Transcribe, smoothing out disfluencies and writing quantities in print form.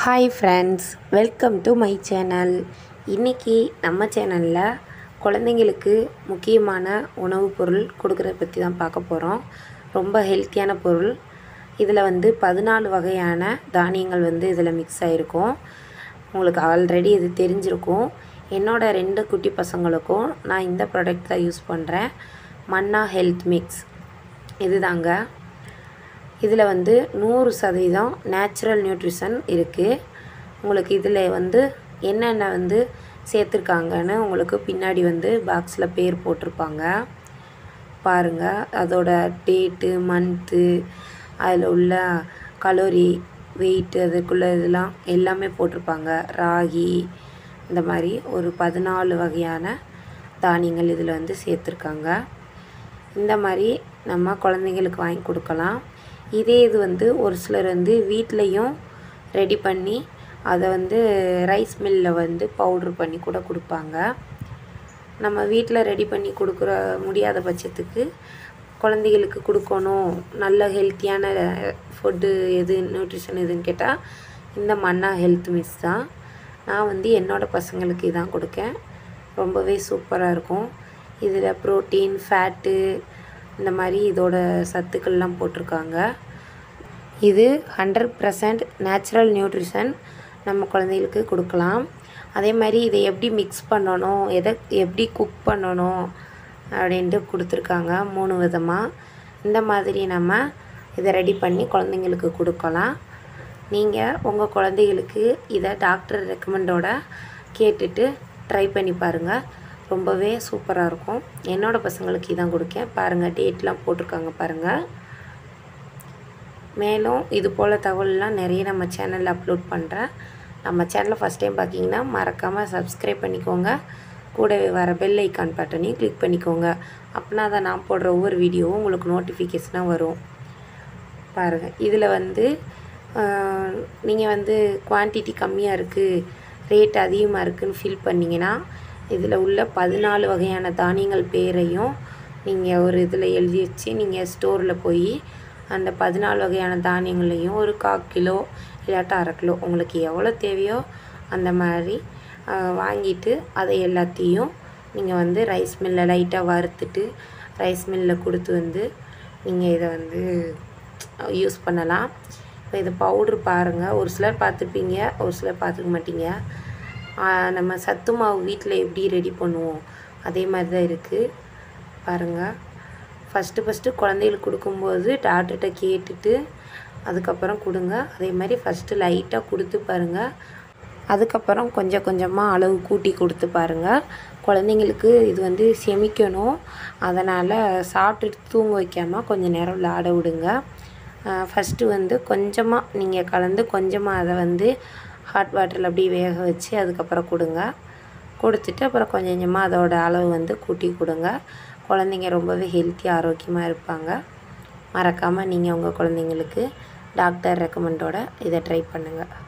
Hi friends, welcome to my channel. இன்றைக்கி நம்ம சேனலில் குழந்தைங்களுக்கு முக்கியமான உணவுப் பொருள் கொடுக்குறத பற்றி தான் பார்க்க போகிறோம். ரொம்ப ஹெல்த்தியான பொருள். இதில் 14 வகையான தானியங்கள் இதில் மிக்ஸ் ஆகிருக்கும். உங்களுக்கு ஆல்ரெடி இது தெரிஞ்சிருக்கும். என்னோடய 2 குட்டி பசங்களுக்கும் நான் இந்த ப்ராடக்ட் தான் யூஸ் பண்ணுறேன். மன்னா ஹெல்த் மிக்ஸ் இது தாங்க. இதில் 100% நேச்சுரல் நியூட்ரிஷன் இருக்குது. உங்களுக்கு இதில் என்னென்ன சேர்த்துருக்காங்கன்னு உங்களுக்கு பின்னாடி பாக்ஸில் பேர் போட்டிருப்பாங்க பாருங்கள். அதோட டேட்டு, மந்த்து, அதில் உள்ள கலோரி, வெயிட், அதுக்குள்ளே இதெல்லாம் எல்லாமே போட்டிருப்பாங்க. ராகி, இந்த மாதிரி ஒரு 14 வகையான தானியங்கள் இதில் சேர்த்துருக்காங்க. இந்த மாதிரி நம்ம குழந்தைங்களுக்கு வாங்கி கொடுக்கலாம். இதே இது ஒரு சிலர் வீட்லேயும் ரெடி பண்ணி அதை ரைஸ் மில்லில் பவுட்ரு பண்ணி கூட கொடுப்பாங்க. நம்ம வீட்டில் ரெடி பண்ணி கொடுக்குற முடியாத பட்சத்துக்கு குழந்தைகளுக்கு கொடுக்கணும், நல்ல ஹெல்த்தியான ஃபுட்டு எது, நியூட்ரிஷன் எதுன்னு கேட்டால் இந்த மன்னா ஹெல்த் மிக்ஸ் தான். நான் என்னோடய பசங்களுக்கு இதான் கொடுக்கேன். ரொம்பவே சூப்பராக இருக்கும். இதில் ப்ரோட்டீன், ஃபேட்டு, இந்த மாதிரி இதோட சத்துக்கள்லாம் போட்டிருக்காங்க. இது 100% நேச்சுரல் நியூட்ரிஷன் நம்ம குழந்தைகளுக்கு கொடுக்கலாம். அதே மாதிரி இதை எப்படி மிக்ஸ் பண்ணணும், எப்படி குக் பண்ணணும் அப்படின்ட்டு கொடுத்துருக்காங்க 3 விதமாக. இந்த மாதிரி நம்ம இதை ரெடி பண்ணி குழந்தைங்களுக்கு கொடுக்கலாம். நீங்கள் உங்கள் குழந்தைகளுக்கு இதை டாக்டர் ரெக்கமெண்டோட கேட்டுட்டு ட்ரை பண்ணி பாருங்கள். ரொம்பவே சூப்பராக இருக்கும். என்னோடய பசங்களுக்கு இதான் கொடுக்கேன். பாருங்கள், டேட்லாம் போட்டிருக்காங்க பாருங்கள். மேலும் இது போல் தகவல்லாம் நிறைய நம்ம சேனலில் அப்லோட் பண்ணுறேன். நம்ம சேனலை ஃபஸ்ட் டைம் பார்த்திங்கன்னா மறக்காமல் சப்ஸ்கிரைப் பண்ணிக்கோங்க. கூடவே வர பெல் ஐக்கான் பட்டனையும் கிளிக் பண்ணிக்கோங்க. அப்படின்னா தான் நான் போடுற ஒவ்வொரு வீடியோவும் உங்களுக்கு நோட்டிஃபிகேஷனாக வரும். பாருங்கள், இதில் நீங்கள் குவான்டிட்டி கம்மியாக இருக்குது, ரேட் அதிகமாக இருக்குதுன்னு ஃபீல் பண்ணிங்கன்னா இதில் உள்ள 14 வகையான தானியங்கள் பேரையும் நீங்கள் ஒரு இதில் எழுதி வச்சு நீங்கள் ஸ்டோரில் போய் அந்த 14 வகையான தானியங்களையும் ஒரு 1/4 கிலோ இல்லாட்டா 1/2 கிலோ உங்களுக்கு எவ்வளோ தேவையோ அந்த மாதிரி வாங்கிட்டு அதை எல்லாத்தையும் நீங்கள் ரைஸ் மில்லில் லைட்டாக வறுத்துட்டு ரைஸ் மில்லில் கொடுத்து நீங்கள் இதை யூஸ் பண்ணலாம். இப்போ இது பவுட்ரு பாருங்கள். ஒரு சிலர் பார்த்துருப்பீங்க, ஒரு சிலர் பார்த்துக்க மாட்டீங்க. நம்ம சத்து மாவு வீட்டில் எப்படி ரெடி பண்ணுவோம் அதே மாதிரி தான் இருக்குது பாருங்கள். ஃபஸ்ட்டு குழந்தைகளுக்கு கொடுக்கும்போது டாக்டர்கிட்ட கேட்டுட்டு அதுக்கப்புறம் கொடுங்க. அதே மாதிரி ஃபஸ்ட்டு லைட்டாக கொடுத்து பாருங்கள். அதுக்கப்புறம் கொஞ்சம் கொஞ்சமாக அளவு கூட்டி கொடுத்து பாருங்கள். குழந்தைங்களுக்கு இது செமிக்கணும். அதனால் சாப்பிட்டுட்டு தூங்க வைக்காமல் கொஞ்சம் நேரம் விளாட விடுங்க. ஃபஸ்ட்டு கொஞ்சமாக நீங்கள் கலந்து கொஞ்சமாக அதை ஹாட் வாட்டரில் அப்படியே வேக வச்சு அதுக்கப்புறம் கொடுங்க. கொடுத்துட்டு அப்புறம் கொஞ்சம் கொஞ்சமாக அதோட அளவு கூட்டி கொடுங்க. குழந்தைங்க ரொம்பவே ஹெல்த்தியாக ஆரோக்கியமாக இருப்பாங்க. மறக்காமல் நீங்கள் உங்கள் குழந்தைங்களுக்கு டாக்டர் ரெக்கமெண்டோட இதை ட்ரை பண்ணுங்கள்.